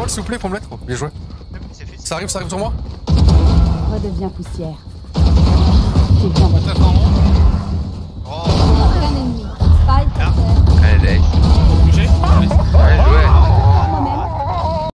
s'il vous plaît, pour me mettre. Bien joué. Ça arrive sur moi. Redeviens poussière.